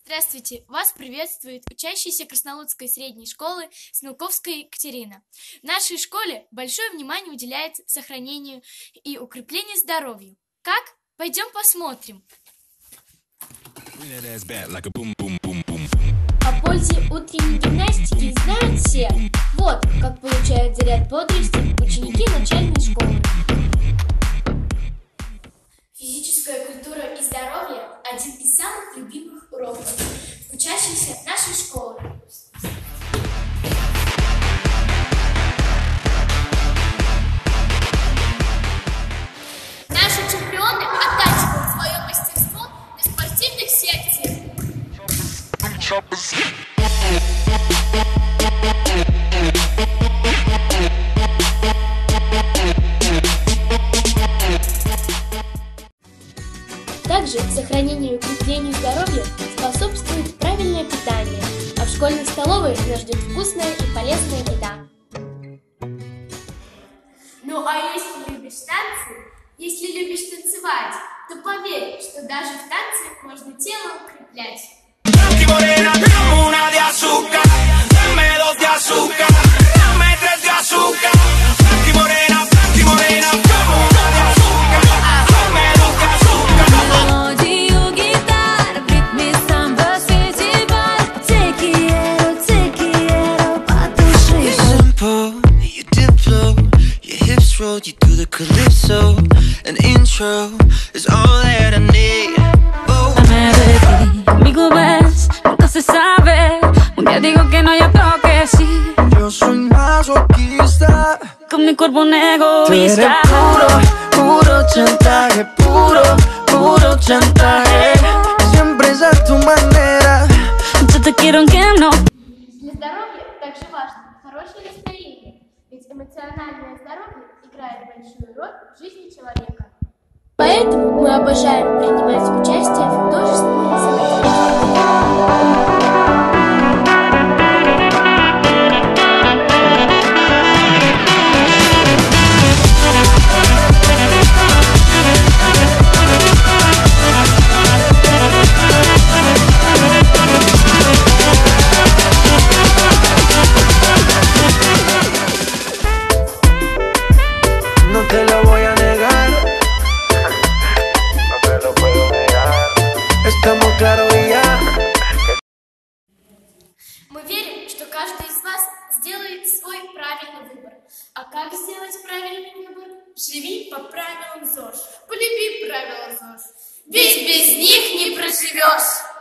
Здравствуйте! Вас приветствует учащаяся Краснолудской средней школы Смелковская Екатерина. В нашей школе большое внимание уделяется сохранению и укреплению здоровья. Как? Пойдем посмотрим. О пользе утренней гимнастики знают все. Вот как получают заряд бодрости ученики начальной школы. Физическая культура и здоровье – один из самых любимых уроков учащихся нашей школы. Наши чемпионы оттачивают свое мастерство на спортивных секциях. Также сохранению и укреплению здоровья способствует правильное питание, а в школьной столовой нас ждет вкусная и полезная еда. Ну а если любишь танцы, если любишь танцевать, то поверь, что даже в танцах можно тело укреплять. You do the calypso, an intro is all that I need. Dame de ti, conmigo ves, nunca se sabe. Un día digo que no, y otro que sí. Yo soy masoquista, con mi cuerpo un egoísta. Puro chantaje, puro chantaje. Siempre es a tu manera. Yo te quiero aunque no. Для здоровья также важно хорошее настроение, ведь эмоциональное здоровье играет большую роль в жизни человека. Поэтому мы обожаем принимать участие в художественных событиях. No te lo voy a negar, no te lo puedo negar. Estamos claros y ya. Мы верим, что каждый из вас сделает свой правильный выбор. А как сделать правильный выбор? Живи по правилам ЗОЖ. Полюби правила ЗОЖ. Ведь без них не проживешь.